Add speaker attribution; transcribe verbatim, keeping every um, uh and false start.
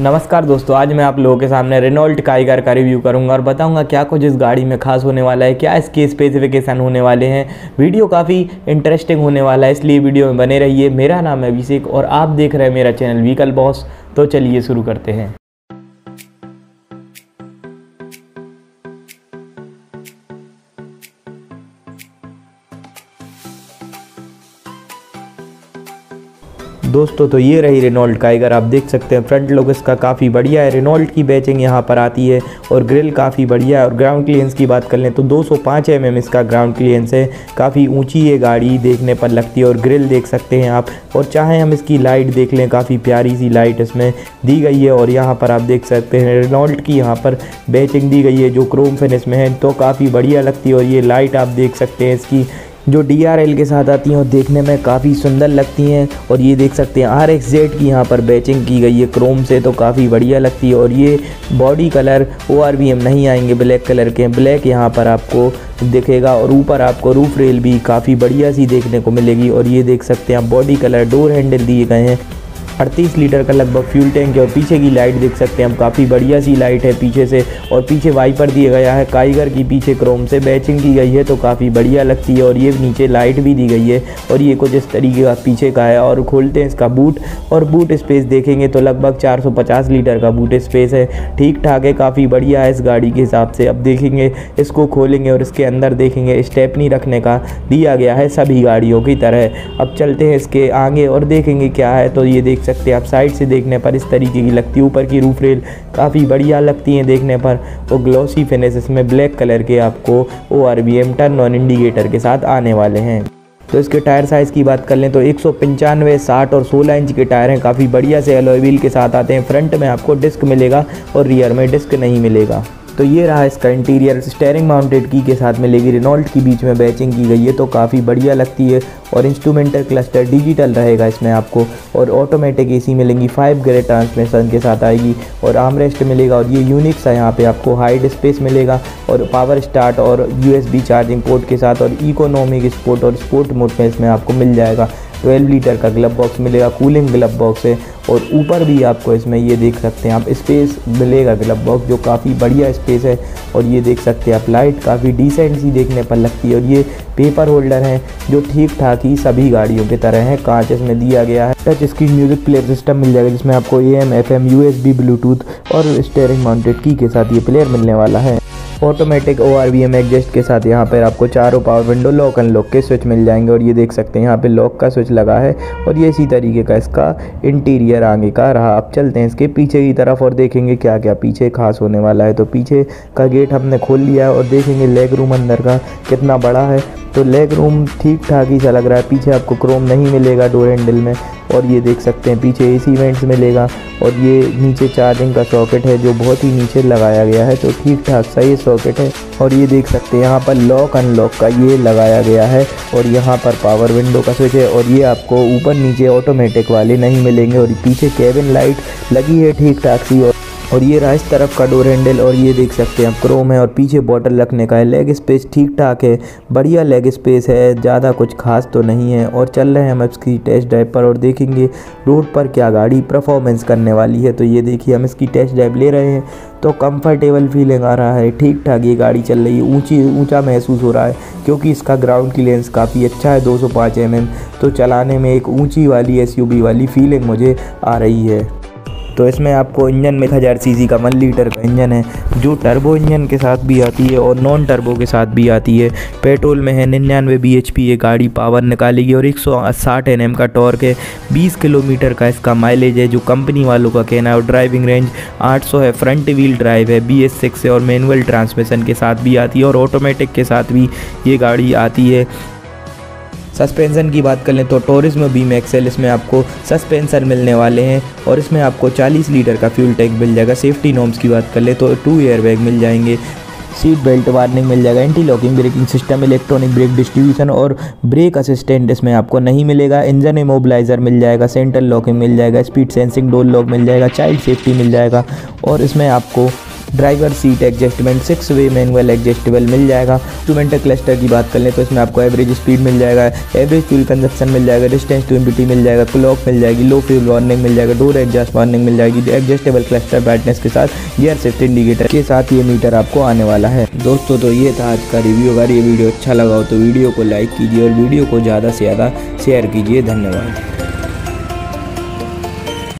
Speaker 1: नमस्कार दोस्तों, आज मैं आप लोगों के सामने रेनॉल्ट काइगर का रिव्यू करूंगा और बताऊंगा क्या कुछ इस गाड़ी में खास होने वाला है, क्या इसके स्पेसिफिकेशन होने वाले हैं। वीडियो काफ़ी इंटरेस्टिंग होने वाला है, इसलिए वीडियो में बने रहिए। मेरा नाम है अभिषेक और आप देख रहे हैं मेरा चैनल व्हीकल बॉस। तो चलिए शुरू करते हैं। दोस्तों तो ये रही रेनॉल्ट काइगर, आप देख सकते हैं फ्रंट लुक इसका काफ़ी बढ़िया है। रेनॉल्ट की बैचिंग यहाँ पर आती है और ग्रिल काफ़ी बढ़िया है। और ग्राउंड क्लियरेंस की बात कर लें तो दो सौ पाँच एम एम इसका ग्राउंड क्लियरेंस है। काफ़ी ऊंची ये गाड़ी देखने पर लगती है और ग्रिल देख सकते हैं आप। और चाहे हम इसकी लाइट देख लें, काफ़ी प्यारी सी लाइट इसमें दी गई है। और यहाँ पर आप देख सकते हैं रेनॉल्ट की यहाँ पर बैचिंग दी गई है जो क्रोम फिनिश में है, तो काफ़ी बढ़िया लगती है। और ये लाइट आप देख सकते हैं इसकी जो डी आर एल के साथ आती हैं और देखने में काफ़ी सुंदर लगती हैं। और ये देख सकते हैं आर एक्स जेड की यहाँ पर बैचिंग की गई है क्रोम से, तो काफ़ी बढ़िया लगती है। और ये body colour O R V M नहीं आएंगे, ब्लैक कलर के, ब्लैक यहाँ पर आपको दिखेगा। और ऊपर आपको रूफ रेल भी काफ़ी बढ़िया सी देखने को मिलेगी। और ये देख सकते हैं आप बॉडी कलर, डोर हैंडल दिए गए हैं। अड़तीस लीटर का लगभग फ्यूल टैंक है। और पीछे की लाइट देख सकते हैं हम, काफ़ी बढ़िया सी लाइट है पीछे से। और पीछे वाइपर दिया गया है काइगर की, पीछे क्रोम से बैचिंग की गई है, तो काफ़ी बढ़िया लगती है। और ये नीचे लाइट भी दी गई है और ये कुछ इस तरीके का पीछे का है। और खोलते हैं इसका बूट, और बूट स्पेस देखेंगे तो लगभग चार सौ पचास लीटर का बूट स्पेस है। ठीक ठाक है, काफ़ी बढ़िया है इस गाड़ी के हिसाब से। अब देखेंगे इसको खोलेंगे और इसके अंदर देखेंगे स्टेपनी रखने का दिया गया है सभी गाड़ियों की तरह। अब चलते हैं इसके आगे और देखेंगे क्या है। तो ये देख सकते हैं आप, साइड से देखने पर इस तरीके की लगती है। ऊपर की रूफ रेल काफ़ी बढ़िया लगती है देखने पर। और ग्लॉसी फिनिश इसमें ब्लैक कलर के आपको O R V M turn on indicator के साथ आने वाले हैं। तो इसके टायर साइज़ की बात कर लें तो एक सौ पंचानवे, साठ और सोलह इंच के टायर हैं। काफ़ी बढ़िया से एलॉय व्हील के साथ आते हैं। फ्रंट में आपको डिस्क मिलेगा और रियर में डिस्क नहीं मिलेगा। तो ये रहा इसका इंटीरियर, स्टीयरिंग माउंटेड की के साथ मिलेगी। रेनॉल्ट की बीच में बैचिंग की गई है, तो काफ़ी बढ़िया लगती है। और इंस्ट्रूमेंटल क्लस्टर डिजिटल रहेगा इसमें आपको। और ऑटोमेटिक एसी मिलेंगी, फाइव गियर ट्रांसमिशन के साथ आएगी। और आर्मरेस्ट मिलेगा। और ये यूनिक सा यहाँ पे आपको हाइड स्पेस मिलेगा। और पावर स्टार्ट और यूएसबी चार्जिंग पोर्ट के साथ। और इकोनॉमिक स्पोर्ट और स्पोर्ट मोड में इसमें आपको मिल जाएगा। ट्वेल्व लीटर का ग्लव बॉक्स मिलेगा, कूलिंग ग्लव बॉक्स है। और ऊपर भी आपको इसमें ये देख सकते हैं आप स्पेस मिलेगा ग्लव बॉक्स, जो काफ़ी बढ़िया स्पेस है। और ये देख सकते हैं आप लाइट काफ़ी डिसेंट सी देखने पर लगती है। और ये पेपर होल्डर हैं जो ठीक ठाक ही सभी गाड़ियों की तरह है। कांच इसमें दिया गया है। Touch screen music player system मिल जाएगा जिसमें आपको A M, F M, U S B, Bluetooth और स्टीयरिंग माउंटेड की के साथ ये प्लेयर मिलने वाला है। Automatic O R V M adjust के साथ यहाँ पर आपको चारों पावर विंडो लॉक अनलॉक के स्विच मिल जाएंगे। और ये देख सकते हैं यहाँ पे लॉक का स्विच लगा है। और ये इसी तरीके का इसका इंटीरियर आगे का रहा। अब चलते हैं इसके पीछे की तरफ और देखेंगे क्या क्या पीछे खास होने वाला है। तो पीछे का गेट हमने खोल लिया है और देखेंगे लेग रूम अंदर का कितना बड़ा है। तो लेग रूम ठीक ठाक ही सा लग रहा है। पीछे आपको क्रोम नहीं मिलेगा डोर हैंडल में। और ये देख सकते हैं पीछे एसी वेंट्स मिलेगा। और ये नीचे चार्जिंग का सॉकेट है जो बहुत ही नीचे लगाया गया है, तो ठीक ठाक सा ये सॉकेट है। और ये देख सकते हैं यहाँ पर लॉक अनलॉक का ये लगाया गया है। और यहाँ पर पावर विंडो का स्विच है। और ये आपको ऊपर नीचे ऑटोमेटिक वाले नहीं मिलेंगे। और पीछे केबिन लाइट लगी है ठीक ठाक सी। और ये रहा इस तरफ का डोर हैंडल। और ये देख सकते हैं आप क्रोम है। और पीछे बॉटल रखने का है। लेग स्पेस ठीक ठाक है, बढ़िया लेग स्पेस है, ज़्यादा कुछ खास तो नहीं है। और चल रहे हैं हम इसकी टेस्ट ड्राइव पर और देखेंगे रोड पर क्या गाड़ी परफॉर्मेंस करने वाली है। तो ये देखिए हम इसकी टेस्ट ड्राइव ले रहे हैं, तो कंफर्टेबल फीलिंग आ रहा है। ठीक ठाक ये गाड़ी चल रही है। ऊंची ऊंचा महसूस हो रहा है क्योंकि इसका ग्राउंड क्लियरेंस काफ़ी अच्छा है, दो सौ पाँच एम एम। तो चलाने में एक ऊंची वाली एस यू वी वाली फीलिंग मुझे आ रही है। तो इसमें आपको इंजन में एक हज़ार सी सी का वन लीटर का इंजन है जो टर्बो इंजन के साथ भी आती है और नॉन टर्बो के साथ भी आती है। पेट्रोल में है निन्यानवे बी एच पी ये गाड़ी पावर निकालेगी। और एक सौ साठ एन एम का टॉर्क है। बीस किलोमीटर का इसका माइलेज है जो कंपनी वालों का कहना है। और ड्राइविंग रेंज आठ सौ है। फ्रंट व्हील ड्राइव है, बी एस सिक्स है और मैनुअल ट्रांसमिशन के साथ भी आती है। और ऑटोमेटिक के साथ भी ये गाड़ी आती है। सस्पेंशन की बात कर लें तो टोरिज्म बीम एक्सेल इसमें आपको सस्पेंशन मिलने वाले हैं। और इसमें आपको चालीस लीटर का फ्यूल टैंक मिल जाएगा। सेफ्टी नॉर्म्स की बात कर ले तो टू एयर बैग मिल जाएंगे, सीट बेल्ट वार्निंग मिल जाएगा, anti locking braking system, electronic brake distribution और ब्रेक असिस्टेंट इसमें आपको नहीं मिलेगा। इंजन इमोबिलाइजर मिल जाएगा, सेंट्रल लॉकिंग मिल जाएगा, स्पीड सेंसिंग डोर लॉक मिल जाएगा, चाइल्ड सेफ्टी मिल जाएगा। और इसमें आपको driver seat adjustment six way manual adjustable मिल जाएगा। इंस्ट्रूमेंटल क्लस्टर की बात कर लें तो इसमें आपको एवरेज स्पीड मिल जाएगा, एवरेज फ्यूल कंजप्शन मिल जाएगा, डिस्टेंस टू एम्प्टी मिल जाएगा, क्लॉक मिल जाएगी, लो फ्यूल वार्निंग मिल जाएगा, डोर एडजस्ट वार्निंग मिल जाएगी, एडजस्टेबल क्लस्टर ब्राइटनेस के साथ गियर शिफ्ट इंडिकेटर के साथ ये मीटर आपको आने वाला है। दोस्तों तो ये था आज का रिव्यू। अगर ये वीडियो अच्छा लगा हो तो वीडियो को लाइक कीजिए और वीडियो को ज़्यादा से ज़्यादा शेयर कीजिए। धन्यवाद।